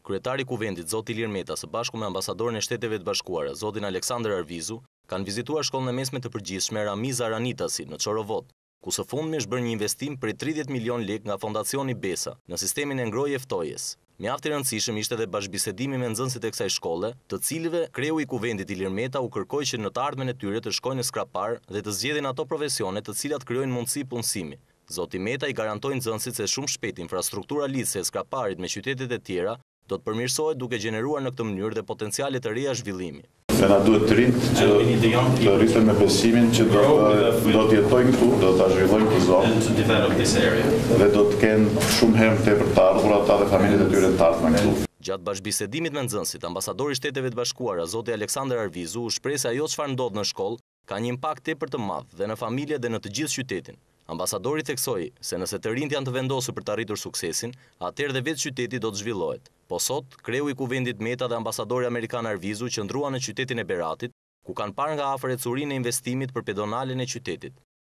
Kryetari i Kuvendit, zoti Ilir Meta, së bashku me ambasadorin e Shteteve të Bashkuara, zotin Aleksandër Arvizu, kanë vizituar shkollën e mesme të përgjithshme Ramiza Ranitasi në Çorovot, ku së fundmi është bërë një investim për 30 milion lek nga Fondacioni Besa në sistemin e ngroje ftojes. Mjaft i rëndësishëm ishte edhe bashkëbisedimi me nxënësit e kësaj shkolle, të cilëve kreu i Kuvendit Ilir Meta u kërkoi që në të ardhmen e tyre të shkojnë në skrapar dhe të zgjedhin ato profesione të cilat krijojnë mundësi punësimi. Zoti Meta i garantoi nxënësit se shumë shpejt infrastruktura lidhëse e skraparit me qytetet e tjera do të përmirësohet duke gjeneruar në këtë mënyrë dhe potenciale të reja zhvillimi. Se na duhet të rinjt që të rritem me besimin që do të jetojnë këtu, do të zhvillojnë këtë zonë dhe do të kenë shumë herë tepër të ardhur ata dhe familjet e tyre të ardhmen këtu. Gjatë bashkëbisedimit me nxënësit, ambasadori i Shteteve të Bashkuara, zoti Aleksandër Arvizu, u shpreh se ajo çfarë ndodh në shkollë ka një impakt tepër të madh dhe në familje dhe në të gjithë qytetin. Ambasadori theksoi se nëse të rinjt janë të vendosur për të arritur suksesin, atëherë dhe vetë qyteti do të zhvillohet. Po sot, kreu i Kuvendit Meta dhe ambasadori amerikan Arvizu qëndruan në qytetin e Beratit, ku kanë parë nga afër ecurinë e investimit për pedonalen e qytetit.